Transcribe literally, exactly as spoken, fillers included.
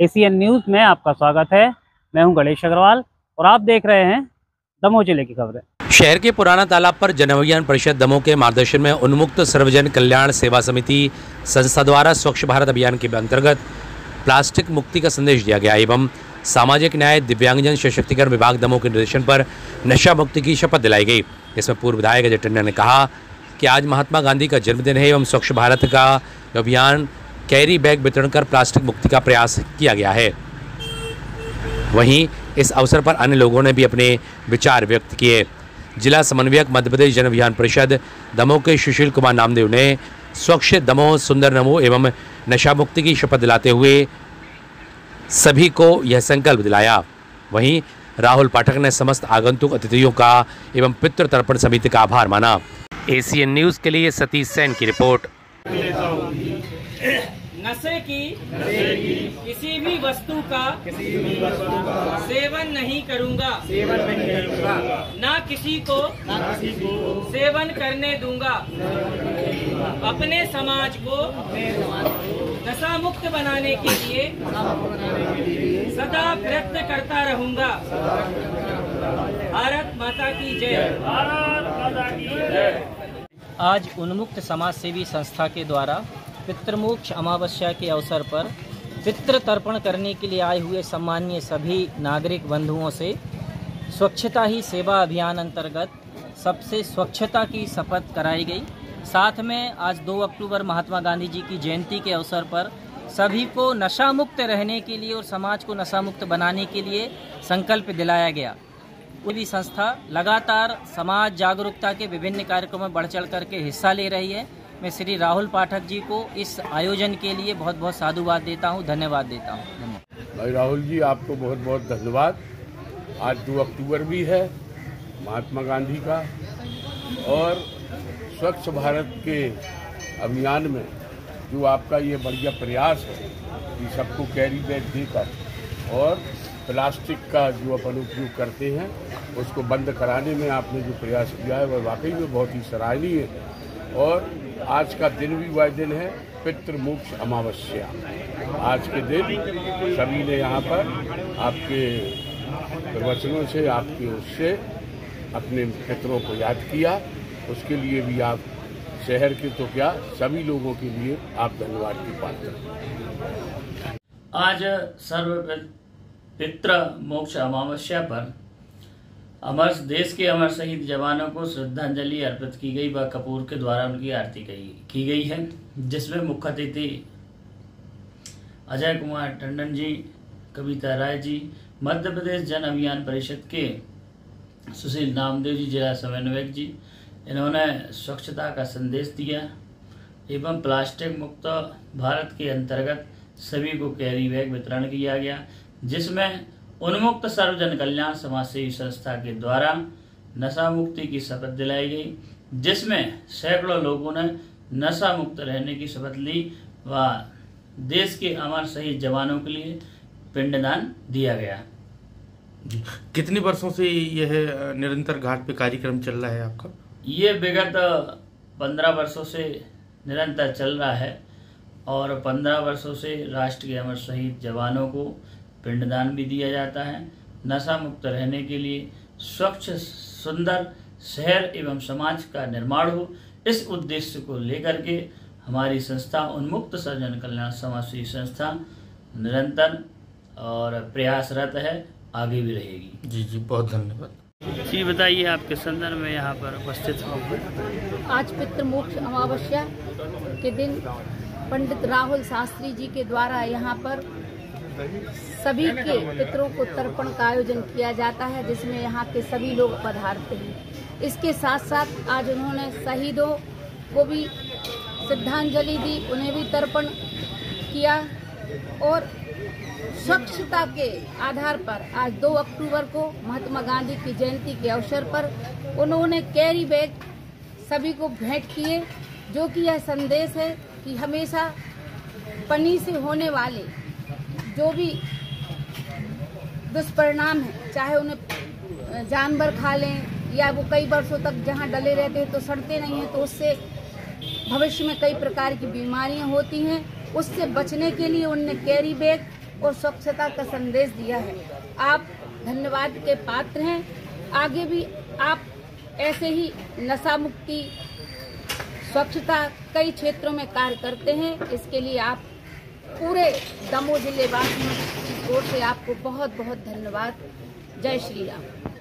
ACN news में आपका स्वागत है। मैं हूं गणेश अग्रवाल और आप देख रहे हैं दमोह जिले की खबरें। शहर के पुराना तालाब पर जन अभियान परिषद दमोह के मार्गदर्शन में उन्मुक्त सर्वजन कल्याण सेवा समिति संस्था द्वारा स्वच्छ भारत अभियान के अंतर्गत प्लास्टिक मुक्ति का संदेश दिया गया एवं सामाजिक न्याय दिव्यांगजन सशक्तिकरण विभाग दमोह के निर्देशन पर नशा मुक्ति की शपथ दिलाई गई। इसमें पूर्व विधायक अजय टंडन ने कहा कि आज महात्मा गांधी का जन्मदिन है एवं स्वच्छ भारत का अभियान कैरी बैग वितरण कर प्लास्टिक मुक्ति का प्रयास किया गया है। वहीं इस अवसर पर अन्य लोगों ने भी अपने विचार व्यक्त किए। जिला समन्वयक मध्य प्रदेश जन अभियान परिषद दमोह के सुशील कुमार नामदेव ने स्वच्छ दमोह सुंदर दमोह एवं नशा मुक्ति की शपथ दिलाते हुए सभी को यह संकल्प दिलाया। वहीं राहुल पाठक ने समस्त आगंतुक अतिथियों का एवं पितृ तर्पण समिति का आभार माना। एसीएन न्यूज़ के लिए सतीश सेन की रिपोर्ट। नशे की किसी भी वस्तु का सेवन नहीं करूंगा, सेवन नहीं करूंगा, ना किसी को सेवन करने दूंगा। अपने समाज को नशा मुक्त बनाने के लिए सदा प्रयत्न करता रहूंगा। भारत माता की जय। भारत माता की जय। आज उन्मुक्त समाज सेवी संस्था के द्वारा पितृमोक्ष अमावस्या के अवसर पर पितृ तर्पण करने के लिए आए हुए सम्मानीय सभी नागरिक बंधुओं से स्वच्छता ही सेवा अभियान अंतर्गत सबसे स्वच्छता की शपथ कराई गई। साथ में आज दो अक्टूबर महात्मा गांधी जी की जयंती के अवसर पर सभी को नशा मुक्त रहने के लिए और समाज को नशा मुक्त बनाने के लिए संकल्प दिलाया गया। पूरी संस्था लगातार समाज जागरूकता के विभिन्न कार्यक्रमों में बढ़ चढ़ करके हिस्सा ले रही है। मैं श्री राहुल पाठक जी को इस आयोजन के लिए बहुत बहुत साधुवाद देता हूं, धन्यवाद देता हूं। भाई राहुल जी, आपको बहुत बहुत धन्यवाद। आज दो अक्टूबर भी है महात्मा गांधी का, और स्वच्छ भारत के अभियान में जो आपका ये बढ़िया प्रयास है कि सबको कैरी बैग देकर और प्लास्टिक का जो अपन उपयोग करते हैं उसको बंद कराने में आपने जो प्रयास किया है वह वाकई में बहुत ही सराहनीय है। और आज का दिन भी वह दिन है पितृमोक्ष अमावस्या। आज के दिन सभी ने यहाँ पर आपके प्रवचनों से, आपके उससे अपने पितरों को याद किया। उसके लिए भी आप शहर के तो क्या सभी लोगों के लिए आप धन्यवाद की पात्र हैं। आज सर्व पितृ मोक्ष अमावस्या पर अमर देश के अमर शहीद जवानों को श्रद्धांजलि अर्पित की गई व कपूर के द्वारा उनकी आरती की गई है, जिसमें मुख्य अतिथि अजय कुमार टंडन जी, कविता राय जी, मध्य प्रदेश जन अभियान परिषद के सुशील नामदेव जी, जिला समन्वयक जी, इन्होंने स्वच्छता का संदेश दिया एवं प्लास्टिक मुक्त भारत के अंतर्गत सभी को कैरी बैग वितरण किया गया, जिसमें उन्मुक्त सर्वजन कल्याण समाज सेवी संस्था के द्वारा नशा मुक्ति की शपथ दिलाई गई, जिसमें सैकड़ों लोगों ने नशा मुक्त रहने की शपथ ली व देश के अमर शहीद जवानों के लिए पिंडदान दिया गया। कितने वर्षों से यह निरंतर घाट पे कार्यक्रम चल रहा है आपका? ये विगत पंद्रह वर्षों से निरंतर चल रहा है और पंद्रह वर्षों से राष्ट्र के अमर शहीद जवानों को पिंडदान भी दिया जाता है। नशा मुक्त रहने के लिए स्वच्छ सुंदर शहर एवं समाज का निर्माण हो, इस उद्देश्य को लेकर के हमारी संस्था उन्मुक्त सर्वजन कल्याण समाज सेवी संस्था निरंतर और प्रयासरत है, आगे भी रहेगी। जी जी, बहुत धन्यवाद। जी बताइए, आपके संदर्भ में यहाँ पर उपस्थित हो। आज पितृमोक्ष अमावस्या के दिन पंडित राहुल शास्त्री जी के द्वारा यहाँ पर सभी के पितरों को तर्पण का आयोजन किया जाता है, जिसमें यहाँ के सभी लोग पधारते हैं। इसके साथ साथ आज उन्होंने शहीदों को भी श्रद्धांजलि दी, उन्हें भी तर्पण किया और स्वच्छता के आधार पर आज दो अक्टूबर को महात्मा गांधी की जयंती के अवसर पर उन्होंने कैरी बैग सभी को भेंट किए, जो कि यह संदेश है कि हमेशा पन्नी से होने वाले जो भी दुष्परिणाम है, चाहे उन्हें जानवर खा लें या वो कई वर्षों तक जहाँ डले रहते हैं तो सड़ते नहीं हैं, तो उससे भविष्य में कई प्रकार की बीमारियां होती हैं। उससे बचने के लिए उनने कैरी बैग और स्वच्छता का संदेश दिया है। आप धन्यवाद के पात्र हैं। आगे भी आप ऐसे ही नशा मुक्ति, स्वच्छता कई क्षेत्रों में कार्य करते हैं। इसके लिए आप पूरे दमोह जिले वासियों की ओर से आपको बहुत बहुत धन्यवाद। जय श्री राम।